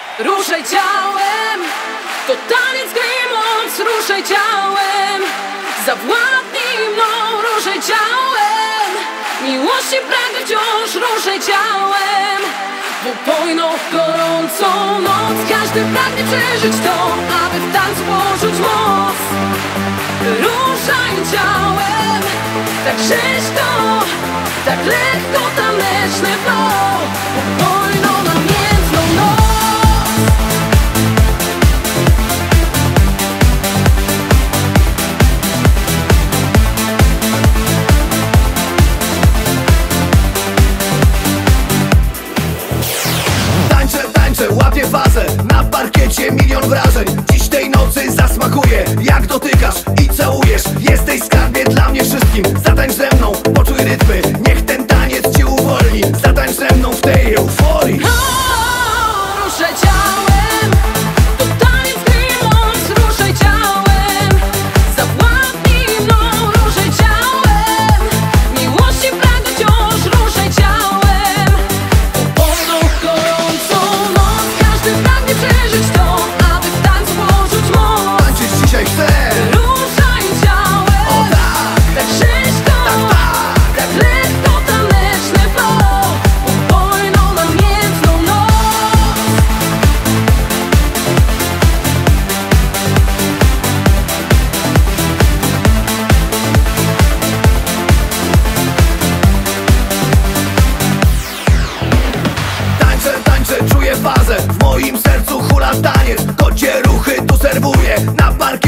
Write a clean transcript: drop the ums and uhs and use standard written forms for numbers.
Ruszaj ciałem, to taniec gry moc. Ruszaj ciałem, zawładnij mną. Ruszaj ciałem, miłości pragnę wciąż. Ruszaj ciałem, w upojną, gorącą noc. Każdy pragnie przeżyć to, aby w tańcu poczuć moc. Ruszaj ciałem, tak rzeźko, tak lekko, taneczny flow. Upojną, namiętną noc. Tańczę, łapię fazę, na parkiecie milion wrażeń. Dziś tej nocy zasmakuje, jak dotykasz i całujesz. Jesteś skarbie dla mnie wszystkim. Zatańcz ze mną, poczuj rytmy, niech ten taniec cię uwolni. Zatańcz ze mną w tej euforii. Ruszaj ciałem, to taniec gry moc. Ruszaj ciałem, zawładnij mną. Ruszaj ciałem, miłości pragnę wciąż. Ruszaj ciałem, upojną, gorącą noc. Każdy pragnie przeżyć to, aby w tańcu poczuć moc. Tańczyć dzisiaj chcę. Ruszaj ciałem, O tak, tak rzeźko, tak lekko, taneczny flow. Upojną, namiętną noc. Tańczę, czuję fazę. W moim sercu hula taniec. Kocie ruchy tu serwuję. Na parkiecie